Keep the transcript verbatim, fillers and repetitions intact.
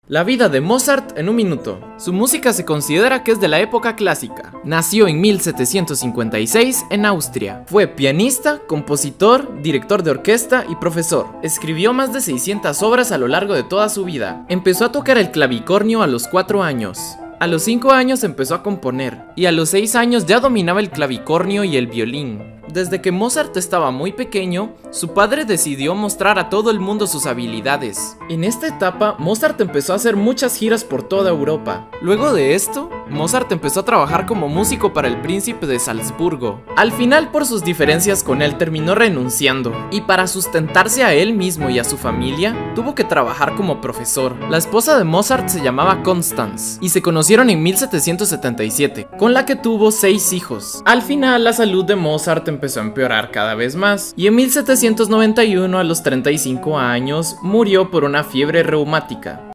La vida de Mozart en un minuto. Su música se considera que es de la época clásica. Nació en mil setecientos cincuenta y seis en Austria. Fue pianista, compositor, director de orquesta y profesor. Escribió más de seiscientas obras a lo largo de toda su vida. Empezó a tocar el clavicornio a los cuatro años. A los cinco años empezó a componer, y a los seis años ya dominaba el clavicornio y el violín. Desde que Mozart estaba muy pequeño, su padre decidió mostrar a todo el mundo sus habilidades. En esta etapa, Mozart empezó a hacer muchas giras por toda Europa. Luego de esto, Mozart empezó a trabajar como músico para el príncipe de Salzburgo. Al final, por sus diferencias con él, terminó renunciando, y para sustentarse a él mismo y a su familia, tuvo que trabajar como profesor. La esposa de Mozart se llamaba Constance, y se conocieron en mil setecientos setenta y siete, con la que tuvo seis hijos. Al final, la salud de Mozart empezó a empeorar cada vez más, y en mil setecientos noventa y uno, a los treinta y cinco años, murió por una fiebre reumática.